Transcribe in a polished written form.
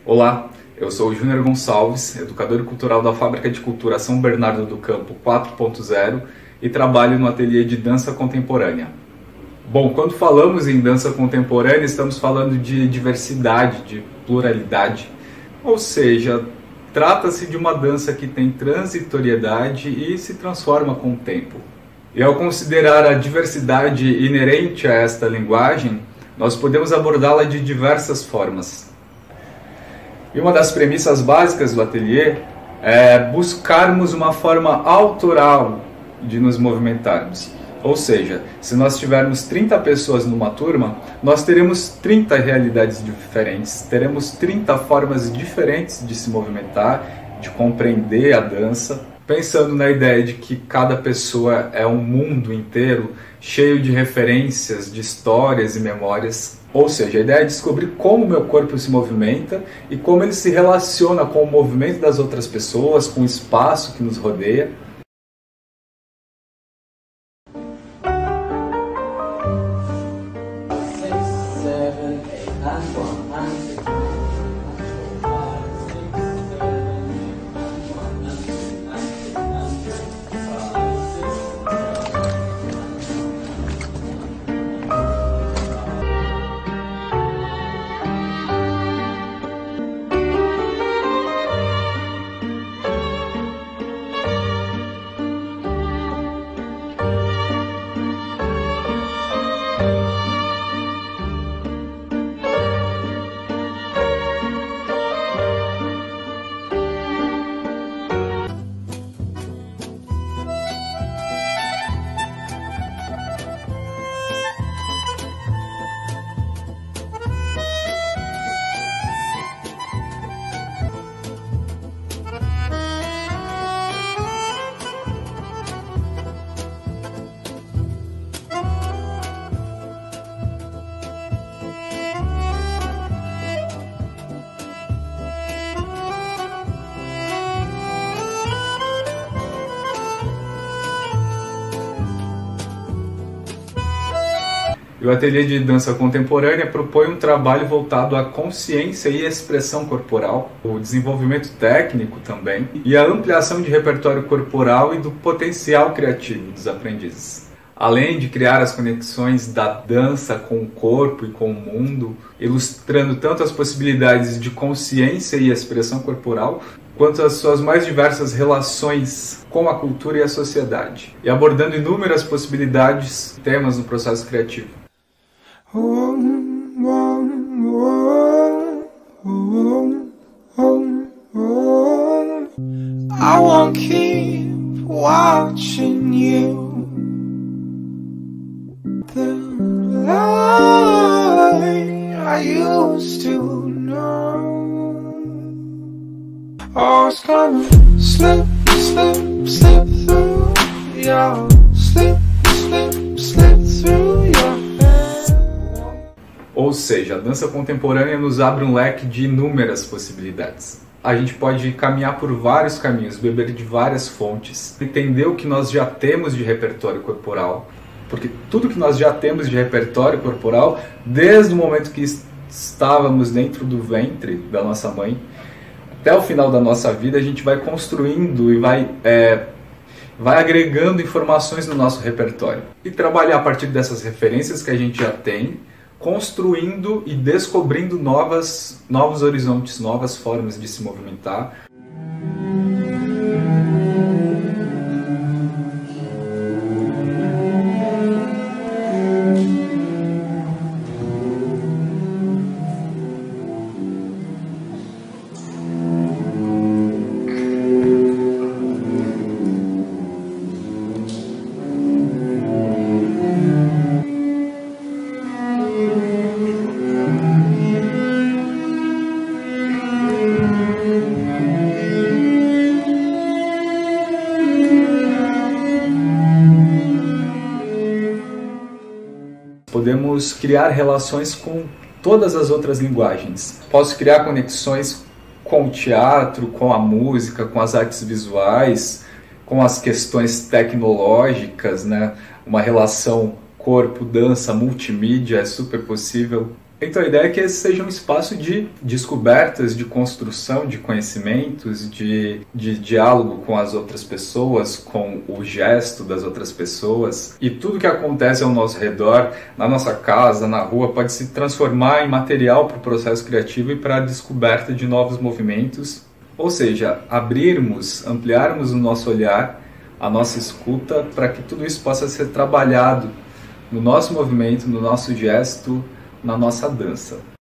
Olá, eu sou o Júnior Gonçalves, educador cultural da Fábrica de Cultura São Bernardo do Campo 4.0 e trabalho no ateliê de dança contemporânea. Bom, quando falamos em dança contemporânea, estamos falando de diversidade, de pluralidade, ou seja, trata-se de uma dança que tem transitoriedade e se transforma com o tempo. E ao considerar a diversidade inerente a esta linguagem, nós podemos abordá-la de diversas formas. E uma das premissas básicas do ateliê é buscarmos uma forma autoral de nos movimentarmos. Ou seja, se nós tivermos 30 pessoas numa turma, nós teremos 30 realidades diferentes, teremos 30 formas diferentes de se movimentar, de compreender a dança, pensando na ideia de que cada pessoa é um mundo inteiro, cheio de referências, de histórias e memórias. Ou seja, a ideia é descobrir como o meu corpo se movimenta e como ele se relaciona com o movimento das outras pessoas, com o espaço que nos rodeia. E o ateliê de dança contemporânea propõe um trabalho voltado à consciência e expressão corporal, o desenvolvimento técnico também, e a ampliação de repertório corporal e do potencial criativo dos aprendizes. Além de criar as conexões da dança com o corpo e com o mundo, ilustrando tanto as possibilidades de consciência e expressão corporal, quanto as suas mais diversas relações com a cultura e a sociedade, e abordando inúmeras possibilidades e temas no processo criativo. I won't keep watching you. The light I used to know. Oh, it's gonna slip, slip, slip through your slip, slip, slip through your. Ou seja, a dança contemporânea nos abre um leque de inúmeras possibilidades. A gente pode caminhar por vários caminhos, beber de várias fontes, entender o que nós já temos de repertório corporal, porque tudo que nós já temos de repertório corporal, desde o momento que estávamos dentro do ventre da nossa mãe, até o final da nossa vida, a gente vai construindo e vai agregando informações no nosso repertório. E trabalhar a partir dessas referências que a gente já tem, construindo e descobrindo novos horizontes, novas formas de se movimentar. Podemos criar relações com todas as outras linguagens. Posso criar conexões com o teatro, com a música, com as artes visuais, com as questões tecnológicas, né? Uma relação corpo, dança, multimídia é super possível. Então a ideia é que esse seja um espaço de descobertas, de construção de conhecimentos, de diálogo com as outras pessoas, com o gesto das outras pessoas. E tudo que acontece ao nosso redor, na nossa casa, na rua, pode se transformar em material para o processo criativo e para a descoberta de novos movimentos. Ou seja, ampliarmos o nosso olhar, a nossa escuta, para que tudo isso possa ser trabalhado no nosso movimento, no nosso gesto, na nossa dança.